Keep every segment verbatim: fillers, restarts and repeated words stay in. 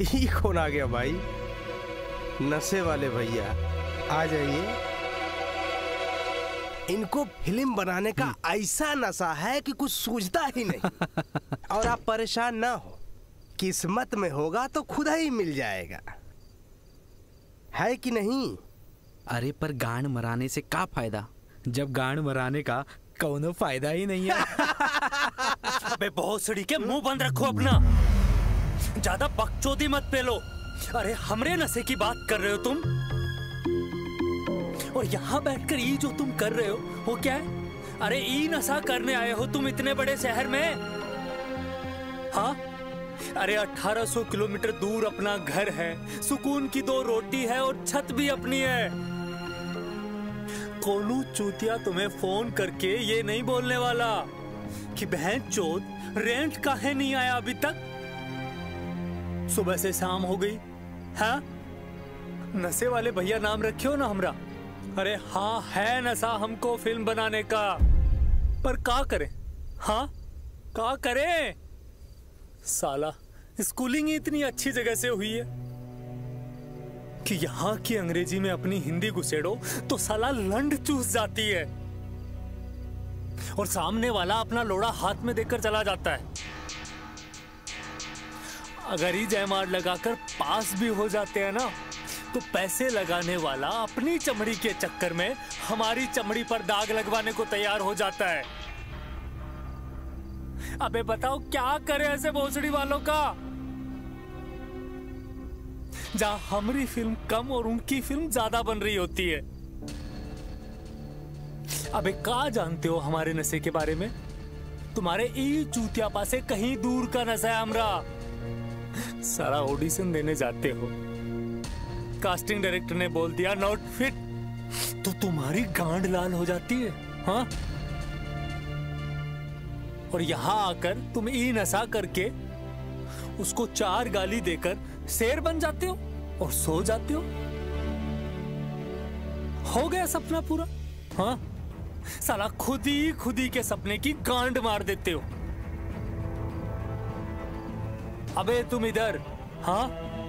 ये कौन आ गया भाई? नशे वाले भैया आ जाइए। इनको फिल्म बनाने का ऐसा नशा है कि कुछ सूझता ही नहीं। और आप परेशान ना हो, किस्मत में होगा तो खुद ही मिल जाएगा, है कि नहीं? अरे पर गांड मराने से क्या फायदा जब गांड मराने का कोनो फायदा ही नहीं है। अबे बहुत सड़ी के मुंह बंद रखो अपना, ज्यादा बकचोदी मत पेलो। अरे हमरे नशे की बात कर रहे हो तुम, और यहाँ बैठकर ये जो तुम कर रहे हो वो क्या है? अरे ई नशा करने आए हो तुम इतने बड़े शहर में? हाँ, अरे अठारह सौ किलोमीटर दूर अपना घर है, सुकून की दो रोटी है और छत भी अपनी है। कोनू चूतिया तुम्हें फोन करके ये नहीं बोलने वाला कि बहन चोद रेंट काहे नहीं आया अभी तक? सुबह से शाम हो गई। हाँ, नशे वाले भैया नाम रखियो ना हमरा। अरे हाँ, है नशा हमको फिल्म बनाने का, पर क्या करें? हाँ, क्या करें? साला स्कूलिंग ही इतनी अच्छी जगह से हुई है कि यहाँ की अंग्रेजी में अपनी हिंदी घुसेड़ो तो साला लंड चूस जाती है, और सामने वाला अपना लोड़ा हाथ में देकर चला जाता है। अगर ही जयमार लगाकर पास भी हो जाते हैं ना, तो पैसे लगाने वाला अपनी चमड़ी के चक्कर में हमारी चमड़ी पर दाग लगवाने को तैयार हो जाता है। अबे बताओ क्या करे ऐसे भोसड़ी वालों का? जहां हमारी फिल्म कम और उनकी फिल्म ज्यादा बन रही होती है। अबे क्या जानते हो हमारे नशे के बारे में? तुम्हारे ई चूतिया पासे कहीं दूर का नशा है हमरा। सारा ऑडिशन देने जाते हो, कास्टिंग डायरेक्टर ने बोल दिया नॉट फिट, तो तुम्हारी गांड लाल हो जाती है। हाँ, और यहां आकर तुम ई नशा करके उसको चार गाली देकर शेर बन जाते हो और सो जाते हो। हो गया सपना पूरा। हाँ, साला खुद ही खुद ही के सपने की गांड मार देते हो। अबे तुम इधर, हाँ,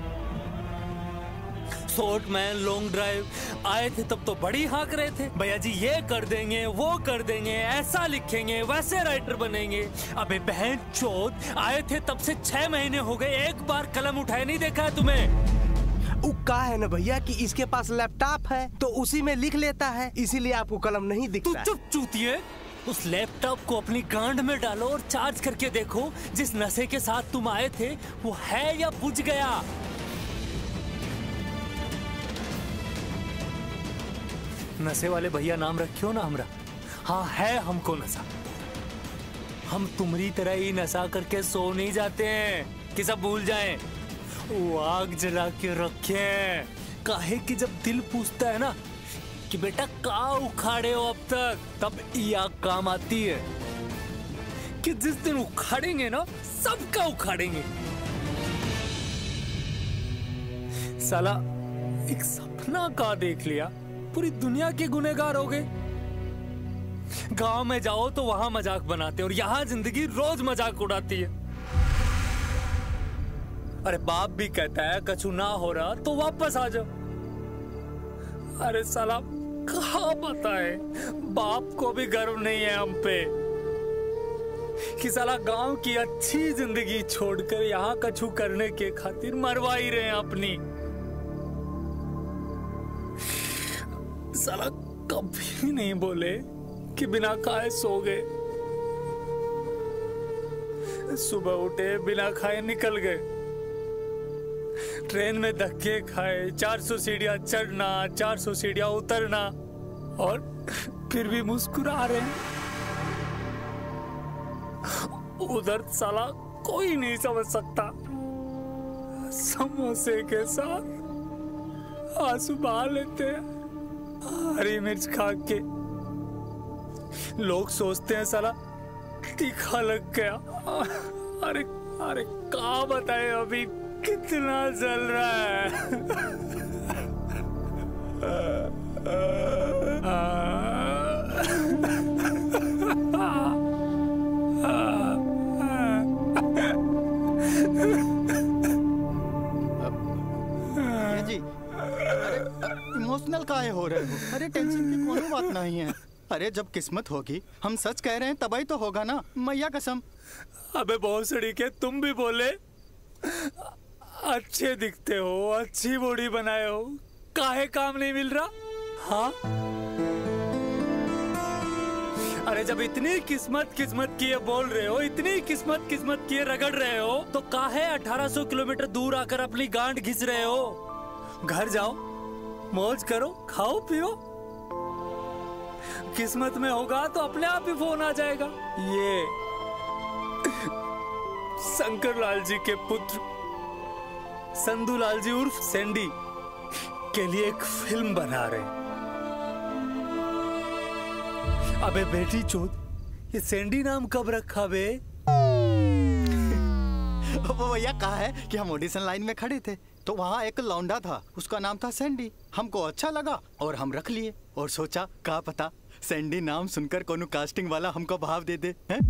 शॉर्ट मैन लॉन्ग ड्राइव आए थे तब तो बड़ी हाँक रहे थे, भैया जी ये कर देंगे वो कर देंगे, ऐसा लिखेंगे वैसे राइटर बनेंगे। अबे बहन चोद, आए थे तब से छह महीने हो गए, एक बार कलम उठाए नहीं देखा है तुम्हें? उक्का है ना भैया कि इसके पास लैपटॉप है तो उसी में लिख लेता है, इसीलिए आपको कलम नहीं दिखता। तू चुप चूतिए, उस लैपटॉप को अपनी गांड में डालो और चार्ज करके देखो जिस नशे के साथ तुम आए थे वो है या बुझ गया। नशे वाले भैया नाम रखियो ना हमरा। हाँ, है हमको नशा। हम तुम्हारी तरह ही नशा करके सो नहीं जाते हैं कि सब भूल जाएं। वो आग जला के रखे, काहे कि जब दिल पूछता है ना कि बेटा का उखाड़े हो अब तक, तब ये आग काम आती है कि जिस दिन उखाड़ेंगे ना सबका उखाड़ेंगे। साला एक सपना का देख लिया, पूरी दुनिया के गुनहगार हो गए। गांव में जाओ तो वहां मजाक बनाते और यहां जिंदगी रोज मजाक उड़ाती है। अरे बाप भी कहता है कछु ना हो रहा तो वापस आ जाओ। अरे साला कहाँ पता है, बाप को भी गर्व नहीं है हम पे कि साला गांव की अच्छी जिंदगी छोड़कर यहाँ कछु करने के खातिर मरवा ही रहे हैं अपनी। साला कभी नहीं बोले कि बिना खाए सो गए, सुबह उठे बिना खाए निकल गए, ट्रेन में धक्के खाए, चार सौ सीढ़ियां चढ़ना, चार सौ सीढ़ियां उतरना, और फिर भी मुस्कुरा रहे हैं। उधर साला कोई नहीं समझ सकता, समोसे के साथ आंसू बहा लेते हैं हरी मिर्च खा के। लोग सोचते हैं साला तीखा लग गया। अरे अरे क्या बताए अभी कितना जल रहा है। अरे जब किस्मत होगी, हम सच कह रहे हैं तभी तो होगा ना, मैया कसम। अबे बहुत सड़ी के तुम भी बोले, अच्छे दिखते हो, अच्छी बॉडी बनाए हो, काहे काम नहीं मिल रहा? हाँ, अरे जब इतनी किस्मत किस्मत की ये बोल रहे हो, इतनी किस्मत किस्मत की ये रगड़ रहे हो, तो काहे अठारह सौ किलोमीटर दूर आकर अपनी गांड घिस रहे हो? घर जाओ, मौज करो, खाओ पियो, किस्मत में होगा तो अपने आप ही फोन आ जाएगा। ये शंकर लाल जी के पुत्र संधू लाल जी उर्फ सैंडी के लिए एक फिल्म बना रहे। अबे बेटी चोद, ये सैंडी नाम कब रखा बे? वो भैया कहा है कि हम ऑडिशन लाइन में खड़े थे तो वहाँ एक लौंडा था, उसका नाम था सैंडी। हमको अच्छा लगा और हम रख लिए, और सोचा क्या पता सैंडी नाम सुनकर कोनो कास्टिंग वाला हमको भाव दे दे, हैं?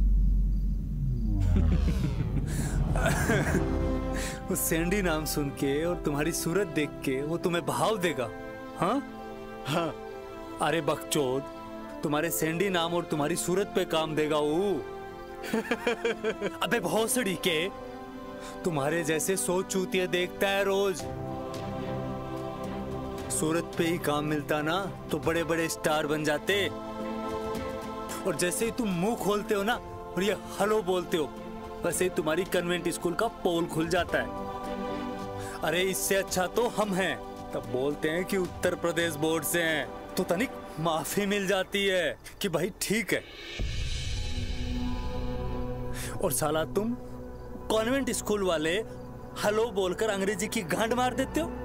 वो सैंडी नाम सुन के और तुम्हारी सूरत देख के वो तुम्हें भाव देगा? हाँ हाँ। अरे बकचोद, तुम्हारे सैंडी नाम और तुम्हारी सूरत पे काम देगा वो। अबे भौसड़ी के, तुम्हारे जैसे सौ चूतिया देखता है रोज। सूरत पे ही काम मिलता ना तो बड़े बड़े स्टार बन जाते। और जैसे ही तुम मुंह खोलते हो ना और ये हेलो बोलते हो, वैसे ही तुम्हारी कन्वेंट स्कूल का पोल खुल जाता है। अरे इससे अच्छा तो हम हैं, तब बोलते हैं कि उत्तर प्रदेश बोर्ड से हैं, तो तनिक माफी मिल जाती है कि भाई ठीक है। और साला तुम कॉन्वेंट स्कूल वाले हेलो बोलकर अंग्रेजी की गांड मार देते हो।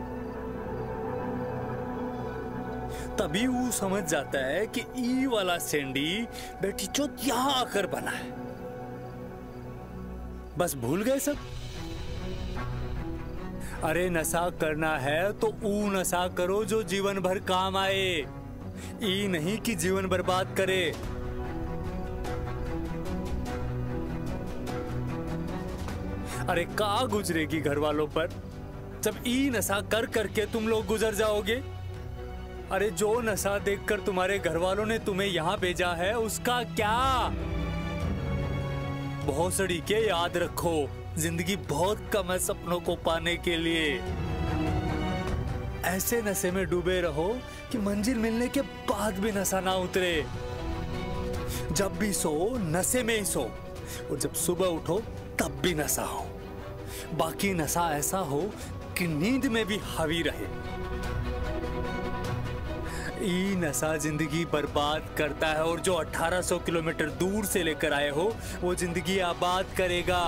तभी वो समझ जाता है कि ई वाला सैंडी बेटी चोद यहां आकर बना है। बस भूल गए सब। अरे नशा करना है तो ऊ नशा करो जो जीवन भर काम आए, ई नहीं कि जीवन बर्बाद करे। अरे का गुजरेगी घर वालों पर जब ई नशा कर करके तुम लोग गुजर जाओगे। अरे जो नशा देखकर तुम्हारे घर वालों ने तुम्हें यहां भेजा है उसका क्या? भौसड़ी के याद रखो, जिंदगी बहुत कम है सपनों को पाने के लिए। ऐसे नशे में डूबे रहो कि मंजिल मिलने के बाद भी नशा ना उतरे। जब भी सो नशे में ही सो, और जब सुबह उठो तब भी नशा हो। बाकी नशा ऐसा हो कि नींद में भी हावी रहे। ई नशा जिंदगी बर्बाद करता है, और जो अठारह सौ किलोमीटर दूर से लेकर आए हो वो जिंदगी आबाद करेगा।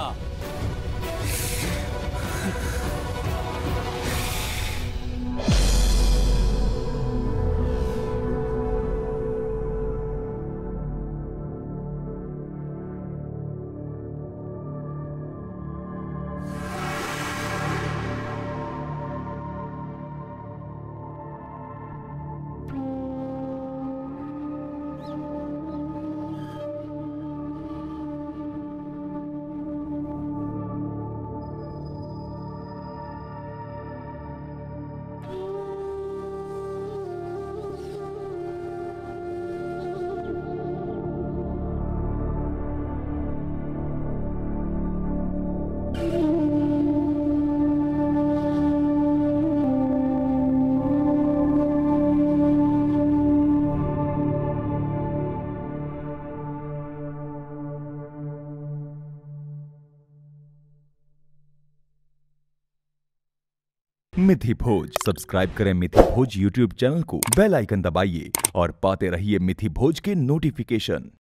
मिथि भोज सब्सक्राइब करें मिथि भोज यूट्यूब चैनल को, बेल आइकन दबाइए और पाते रहिए मिथि भोज के नोटिफिकेशन।